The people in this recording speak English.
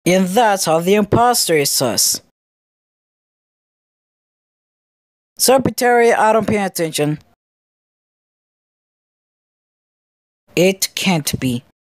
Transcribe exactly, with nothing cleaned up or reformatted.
And that's how the imposter is sus. So, pterry, I don't pay attention. It can't be.